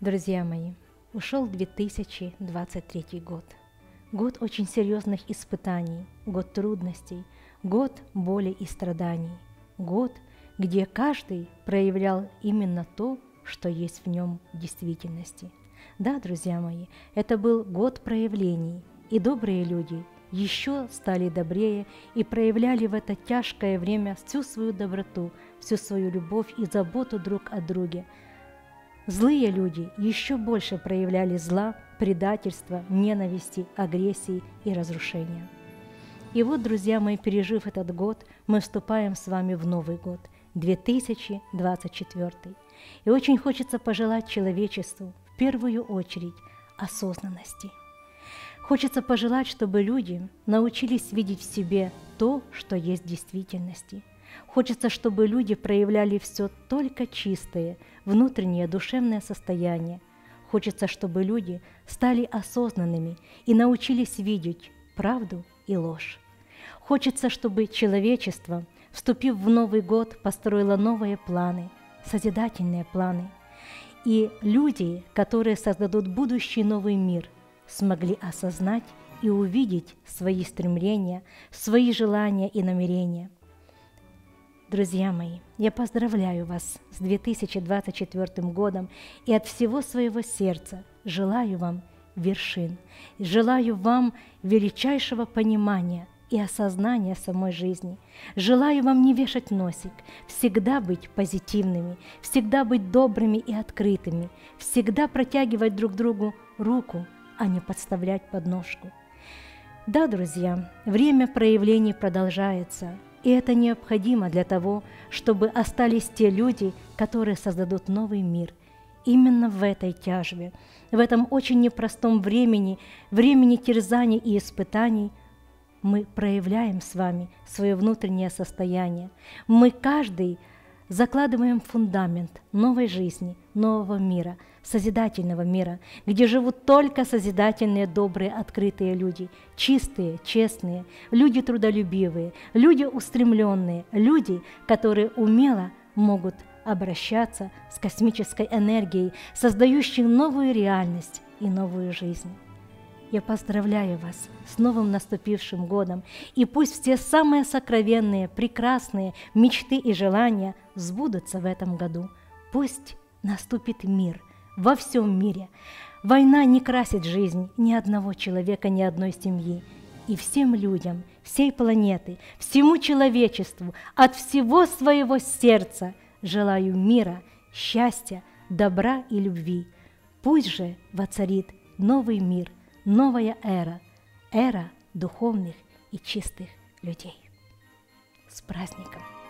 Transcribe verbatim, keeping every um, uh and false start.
Друзья мои, ушел две тысячи двадцать третий год. Год очень серьезных испытаний, год трудностей, год боли и страданий, год, где каждый проявлял именно то, что есть в нем в действительности. Да, друзья мои, это был год проявлений, и добрые люди еще стали добрее и проявляли в это тяжкое время всю свою доброту, всю свою любовь и заботу друг о друге. Злые люди еще больше проявляли зла, предательства, ненависти, агрессии и разрушения. И вот, друзья мои, пережив этот год, мы вступаем с вами в Новый год, две тысячи двадцать четвёртый. И очень хочется пожелать человечеству, в первую очередь, осознанности. Хочется пожелать, чтобы люди научились видеть в себе то, что есть в действительности. Хочется, чтобы люди проявляли все только чистое, внутреннее душевное состояние. Хочется, чтобы люди стали осознанными и научились видеть правду и ложь. Хочется, чтобы человечество, вступив в Новый год, построило новые планы, созидательные планы. И люди, которые создадут будущий новый мир, смогли осознать и увидеть свои стремления, свои желания и намерения. Друзья мои, я поздравляю вас с две тысячи двадцать четвёртым годом и от всего своего сердца желаю вам вершин, желаю вам величайшего понимания и осознания самой жизни. Желаю вам не вешать носик, всегда быть позитивными, всегда быть добрыми и открытыми, всегда протягивать друг другу руку, а не подставлять подножку. Да, друзья, время проявлений продолжается, и это необходимо для того, чтобы остались те люди, которые создадут новый мир. Именно в этой тяжбе, в этом очень непростом времени, времени терзаний и испытаний, мы проявляем с вами свое внутреннее состояние. Мы каждый закладываем фундамент новой жизни, нового мира, созидательного мира, где живут только созидательные, добрые, открытые люди, чистые, честные, люди трудолюбивые, люди устремленные, люди, которые умело могут обращаться с космической энергией, создающей новую реальность и новую жизнь. Я поздравляю вас с новым наступившим годом, и пусть все самые сокровенные, прекрасные мечты и желания сбудутся в этом году. Пусть наступит мир во всем мире. Война не красит жизнь ни одного человека, ни одной семьи. И всем людям, всей планеты, всему человечеству от всего своего сердца желаю мира, счастья, добра и любви. Пусть же воцарит новый мир, новая эра, эра духовных и чистых людей. С праздником!